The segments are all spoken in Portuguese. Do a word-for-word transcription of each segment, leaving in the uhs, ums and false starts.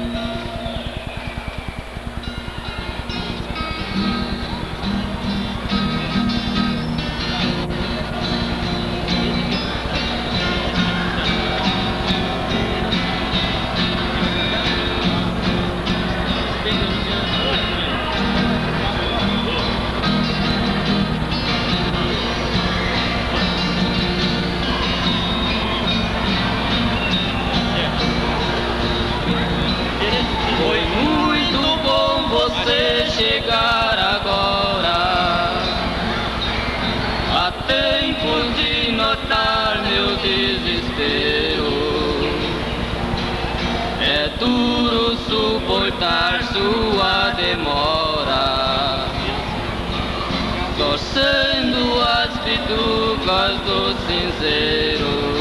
Você chegar agora, há tempo de notar meu desespero. É duro suportar sua demora, torcendo as bitucas do cinzeiro.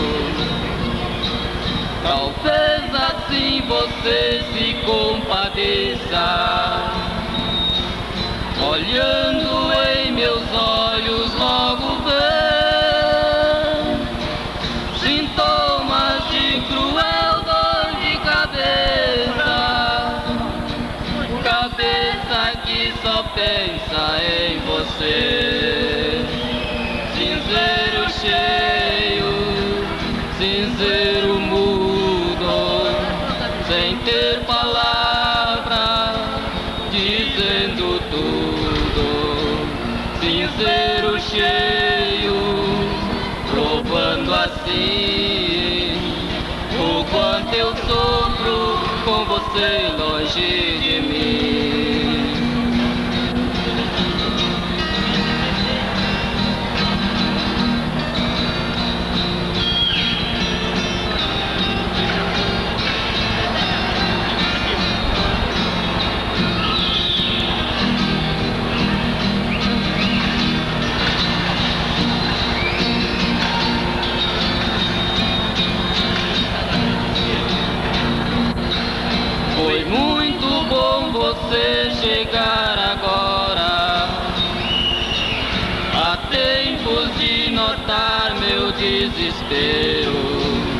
Talvez assim você se compadeça, olhando em meus olhos logo vê sintomas de cruel dor de cabeça, cabeça que só pensa em você. Cinzeiro cheio, cinzeiro mudo, sem ter palavra, dizendo tudo. Cinzeiro cheio, provando assim o quanto eu sofro com você longe de mim. Foi muito bom você chegar agora, há tempos de notar meu desespero.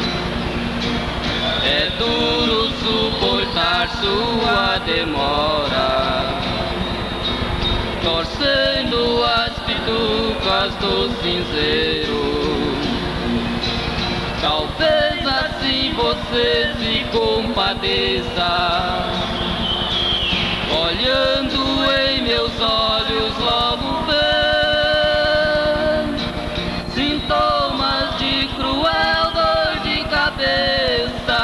É duro suportar sua demora, torcendo as bitucas do cinzeiro. Talvez assim você se compadeça, olhando em meus olhos logo vê sintomas de cruel dor de cabeça,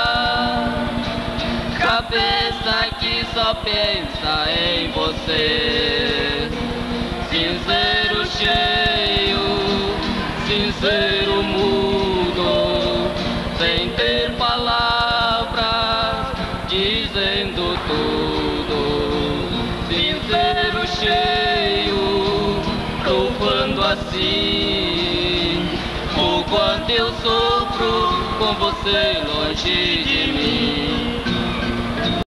cabeça que só pensa em você. Cinzeiro cheio, cinzeiro mudo, sem ter palavras, dizendo tudo. Cinzeiro cheio, provando assim o quanto eu sofro com você longe de mim.